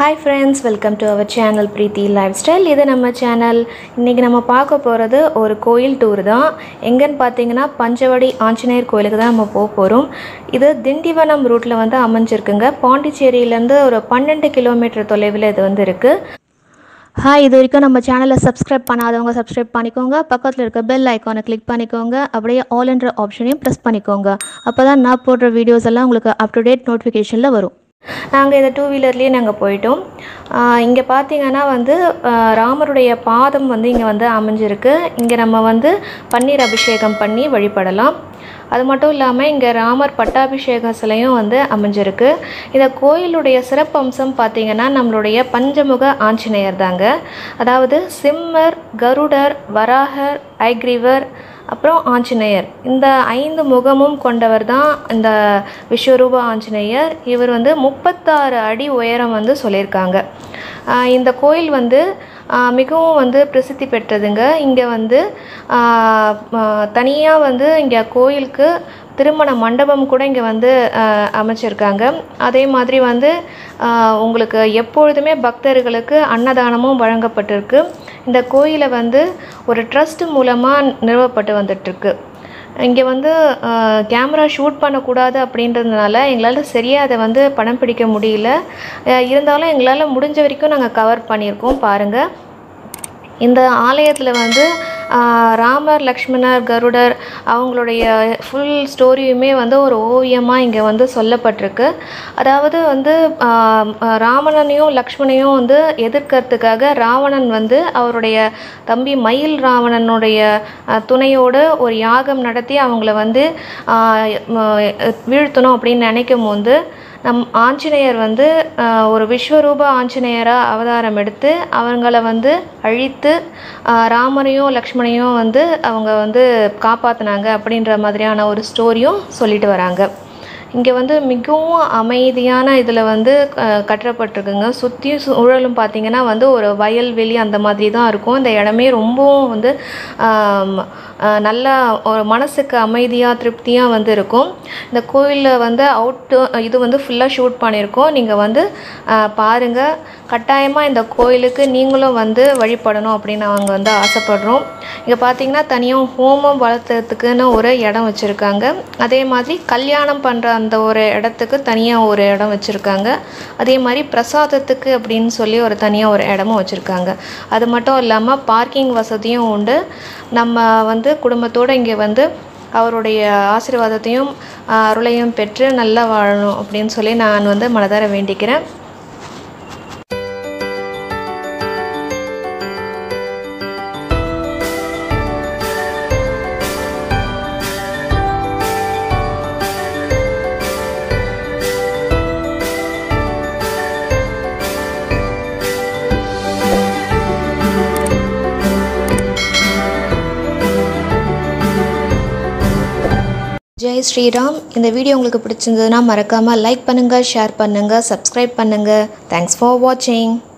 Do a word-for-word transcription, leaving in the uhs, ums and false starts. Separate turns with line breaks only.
Hi friends, welcome to our channel Preeti Lifestyle. இது நம்ம channel. இன்னைக்கு நம்ம பார்க்க போறது ஒரு கோயில் டூர் தான். எங்கன்னு பாத்தீங்கன்னா பஞ்சவடி ஆஞ்சநேயர் கோயிலுக்கு தான் நம்ம போக போறோம். இது திண்டிவனம் ரூட்ல வந்து அமைஞ்சிருக்குங்க. பாண்டிச்சேரியில இருந்து ஒரு பன்னிரண்டு கிலோமீட்டர் தொலைவில் இது வந்து இருக்கு. ஹாய், இது வரைக்கும் நம்ம சேனலை சப்ஸ்கிரைப் பண்ணாதவங்க சப்ஸ்கிரைப் பண்ணிக்கோங்க. பக்கத்தில் இருக்க பெல் ஐக்கானை கிளிக் பண்ணிக்கோங்க. அப்படியே ஆல் என்ற ஆப்ஷனையும் ப்ரெஸ் பண்ணிக்கோங்க. அப்போ தான் நான் போடுற வீடியோஸ் எல்லாம் உங்களுக்கு அப் டு டேட் நோட்டிஃபிகேஷனில் வரும். நாங்கள் இதை டூ வீலர்லேயே நாங்கள் போயிட்டோம். இங்கே பார்த்தீங்கன்னா வந்து ராமருடைய பாதம் வந்து இங்கே வந்து அமைஞ்சிருக்கு. இங்கே நம்ம வந்து பன்னீர் அபிஷேகம் பண்ணி வழிபடலாம். அது மட்டும் இல்லாமல் இங்கே ராமர் பட்டாபிஷேக சிலையும் வந்து அமைஞ்சிருக்கு. இந்த கோயிலுடைய சிறப்பம்சம் பார்த்திங்கன்னா நம்மளுடைய பஞ்சமுக ஆஞ்சநேயர் தாங்க. அதாவது சிம்மர், கருடர், வராகர், ஐக்ரீவர், அப்புறம் ஆஞ்சநேயர், இந்த ஐந்து முகமும் கொண்டவர் தான் இந்த விஸ்வரூப ஆஞ்சநேயர். இவர் வந்து முப்பத்தாறு அடி உயரம் வந்து சொல்லியிருக்காங்க. இந்த கோயில் வந்து மிகவும் வந்து பிரசித்தி பெற்றதுங்க. இங்கே வந்து தனியாக வந்து இங்கே கோயிலுக்கு திருமண மண்டபம் கூட இங்கே வந்து அமைச்சிருக்காங்க. அதே மாதிரி வந்து உங்களுக்கு எப்பொழுதுமே பக்தர்களுக்கு அன்னதானமும் வழங்கப்பட்டிருக்கு. இந்த கோயிலை வந்து ஒரு ட்ரஸ்ட் மூலமாக நிறுவப்பட்டு வந்துட்டுருக்கு. இங்கே வந்து கேமரா ஷூட் பண்ணக்கூடாது அப்படின்றதுனால எங்களால் சரியாக அதை வந்து படம் பிடிக்க முடியல. இருந்தாலும் எங்களால் முடிஞ்ச வரைக்கும் நாங்கள் கவர் பண்ணியிருக்கோம். பாருங்கள், இந்த ஆலயத்தில் வந்து ராமர், லக்ஷ்மணர், கருடர் அவங்களுடைய ஃபுல் ஸ்டோரியுமே வந்து ஒரு ஓவியமாக இங்கே வந்து சொல்லப்பட்டிருக்கு. அதாவது வந்து ராவணனையும் லக்ஷ்மணையும் வந்து எதிர்க்கிறதுக்காக ராவணன் வந்து அவருடைய தம்பி மயில் ராவணனுடைய துணையோடு ஒரு யாகம் நடத்தி அவங்கள வந்து வீழ்த்தணும் அப்படின்னு நினைக்கும் போது நம் ஆஞ்சநேயர் வந்து ஒரு விஸ்வரூப ஆஞ்சநேயராக அவதாரம் எடுத்து அவங்கள வந்து அழித்து ராமரையும் லக்ஷ்மணையும் வந்து அவங்க வந்து காப்பாற்றினாங்க அப்படின்ற மாதிரியான ஒரு ஸ்டோரியும் சொல்லிட்டு வராங்க. இங்கே வந்து மிகவும் அமைதியான இதில் வந்து கட்டப்பட்டிருக்குங்க. சுற்றி சூழலும் பார்த்திங்கன்னா வந்து ஒரு வயல்வெளி அந்த மாதிரி தான் இருக்கும். இந்த இடமே ரொம்பவும் வந்து நல்லா ஒரு மனசுக்கு அமைதியாக திருப்தியாக வந்து இருக்கும். இந்த கோயிலில் வந்து அவுட்டு இது வந்து ஃபுல்லாக ஷூட் பண்ணியிருக்கோம். நீங்கள் வந்து பாருங்கள். கட்டாயமாக இந்த கோயிலுக்கு நீங்களும் வந்து வழிபடணும் அப்படின்னு அவங்க வந்து ஆசைப்படுறோம். இங்கே பார்த்திங்கன்னா தனியாக ஹோமம் வளர்த்துறதுக்குன்னு ஒரு இடம் வச்சுருக்காங்க. அதே மாதிரி கல்யாணம் பண்ணுற அந்த ஒரு இடத்துக்கு தனியாக ஒரு இடம் வச்சுருக்காங்க. அதே மாதிரி பிரசாதத்துக்கு அப்படின்னு சொல்லி ஒரு தனியாக ஒரு இடமும் வச்சுருக்காங்க. அது மட்டும் இல்லாமல் பார்க்கிங் வசதியும் உண்டு. நம்ம வந்து குடும்பத்தோடு இங்கே வந்து அவருடைய ஆசீர்வாதத்தையும் அருளையும் பெற்று நல்லா வாழணும் அப்படின்னு சொல்லி நான் வந்து மனதார வேண்டிக்கிறேன். ஜெய் ஸ்ரீராம். இந்த வீடியோ உங்களுக்கு பிடிச்சிருந்ததுன்னா மறக்காமல் லைக் பண்ணுங்கள், ஷேர் பண்ணுங்கள், சப்ஸ்கிரைப் பண்ணுங்கள். தேங்க்ஸ் ஃபார் வாட்சிங்.